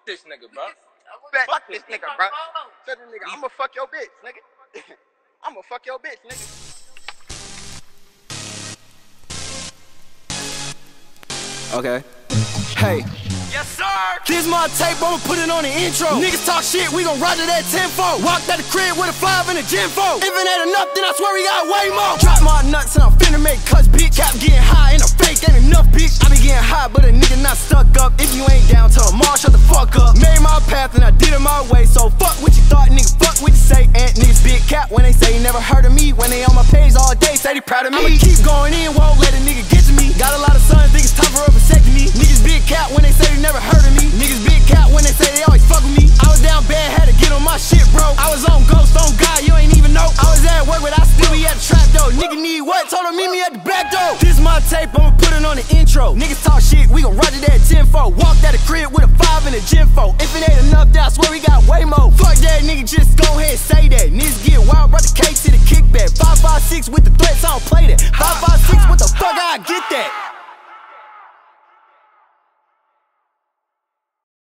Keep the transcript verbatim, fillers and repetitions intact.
Fuck this nigga, bro. Bet, fuck this nigga, bro. Tell this nigga, I'ma fuck your bitch, nigga. I'ma fuck your bitch, nigga. Okay. Hey. Yes, sir. This my tape, I'ma put it on the intro. Niggas talk shit, we gon' ride to that tenfold. Walked out the crib with a five and a gym fold. If it ain't enough, then I swear we got way more. Drop my nuts and I'm finna make cuts, bitch. Cap getting high and a fake ain't enough, bitch. I be getting high, but a nigga not stuck up. If you ain't down to a mall, shut the fuck up. Made my path and I did it my way. So fuck what you thought, nigga, fuck what you say. And niggas big cap when they say you never heard of me. When they on my page all day, say they proud of me. I'ma keep going in, won't let a nigga get to me. Got a lot of sons, think it's time for a vasectomy. Niggas big cap when they say they never heard of me. Niggas big cap when they say they always fuck with me. I was down bad, had to get on my shit, bro. I was on ghost, on God, you ain't even know. I was at work, but I still be at the trap though. Nigga need what? Told him meet me at the back door. This my tape, I'ma put it on the intro. Niggas talk shit, we gon' run to that tenfold. Walked out the crib with a five and a gym fold. If it ain't enough, then I swear we got way more. Fuck that, nigga, just go ahead and say that. Niggas get wild, brought the cake to the kickback. Five five six with the threats, I don't play that. Five five six, what the fuck I get that?